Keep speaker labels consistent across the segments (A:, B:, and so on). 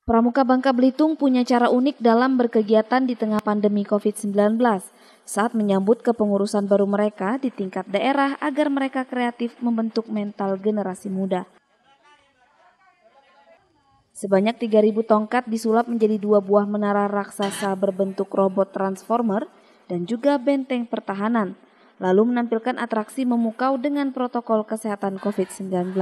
A: Pramuka Bangka Belitung punya cara unik dalam berkegiatan di tengah pandemi COVID-19 saat menyambut kepengurusan baru mereka di tingkat daerah agar mereka kreatif membentuk mental generasi muda. Sebanyak 3.000 tongkat disulap menjadi 2 buah menara raksasa berbentuk robot transformer dan juga benteng pertahanan, lalu menampilkan atraksi memukau dengan protokol kesehatan COVID-19.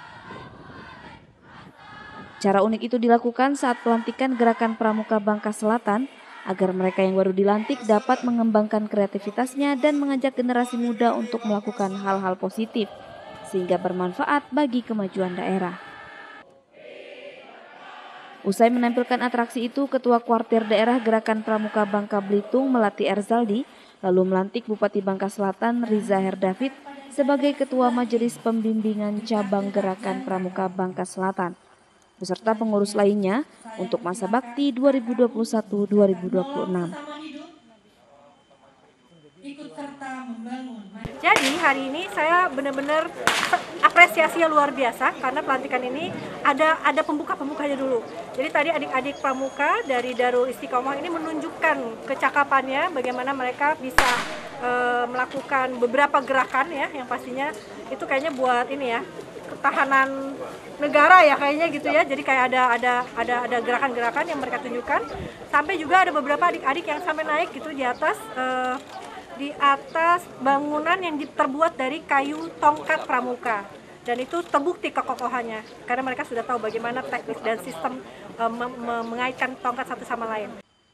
A: Cara unik itu dilakukan saat pelantikan gerakan Pramuka Bangka Selatan agar mereka yang baru dilantik dapat mengembangkan kreativitasnya dan mengajak generasi muda untuk melakukan hal-hal positif sehingga bermanfaat bagi kemajuan daerah. Usai menampilkan atraksi itu, Ketua Kuartir Daerah Gerakan Pramuka Bangka Belitung Melati Erzaldi lalu melantik Bupati Bangka Selatan Riza Herdavid sebagai Ketua Majelis Pembimbingan Cabang Gerakan Pramuka Bangka Selatan beserta pengurus lainnya untuk masa bakti 2021-2026.
B: Jadi hari ini saya benar-benar apresiasinya luar biasa karena pelantikan ini ada pembuka-pembukanya dulu. Jadi tadi adik-adik pramuka dari Darul Istiqomah ini menunjukkan kecakapannya bagaimana mereka bisa melakukan beberapa gerakan ya yang pastinya itu kayaknya buat ini ya ketahanan negara ya kayaknya gitu ya. Jadi kayak ada gerakan-gerakan yang mereka tunjukkan sampai juga ada beberapa adik-adik yang sampai naik gitu di atas bangunan yang terbuat dari kayu tongkat pramuka, dan itu terbukti kekokohannya karena mereka sudah tahu bagaimana teknik dan sistem mengaitkan tongkat satu sama lain.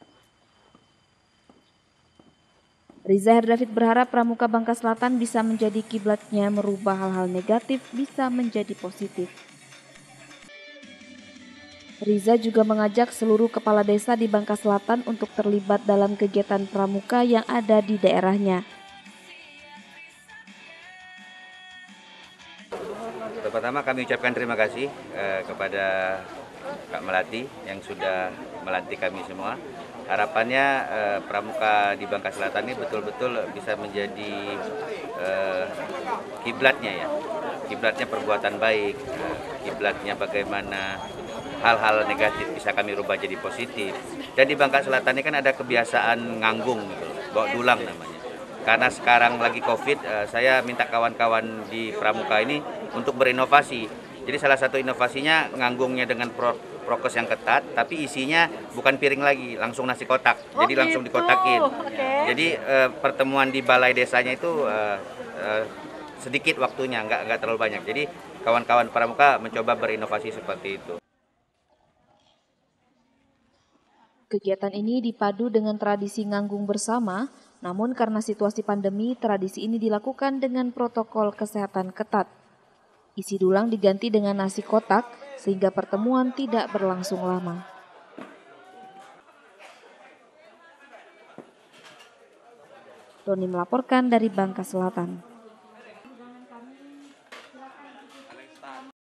A: Riza Herdavid berharap Pramuka Bangka Selatan bisa menjadi kiblatnya merubah hal-hal negatif bisa menjadi positif. Riza juga mengajak seluruh kepala desa di Bangka Selatan untuk terlibat dalam kegiatan pramuka yang ada di daerahnya.
C: Pertama kami ucapkan terima kasih kepada Kak Melati yang sudah melantik kami semua. Harapannya pramuka di Bangka Selatan ini betul-betul bisa menjadi kiblatnya ya. Kiblatnya perbuatan baik, kiblatnya bagaimana hal-hal negatif bisa kami rubah jadi positif. Dan di Bangka Selatan ini kan ada kebiasaan nganggung gitu, bawa dulang namanya. Karena sekarang lagi COVID, saya minta kawan-kawan di pramuka ini untuk berinovasi. Jadi salah satu inovasinya nganggungnya dengan prokes yang ketat, tapi isinya bukan piring lagi, langsung nasi kotak. Jadi langsung dikotakin.
B: Okay.
C: Jadi pertemuan di balai desanya itu sedikit waktunya, nggak terlalu banyak. Jadi kawan-kawan pramuka mencoba berinovasi seperti itu.
A: Kegiatan ini dipadu dengan tradisi nganggung bersama, namun karena situasi pandemi, tradisi ini dilakukan dengan protokol kesehatan ketat. Isi dulang diganti dengan nasi kotak, sehingga pertemuan tidak berlangsung lama. Doni melaporkan dari Bangka Selatan.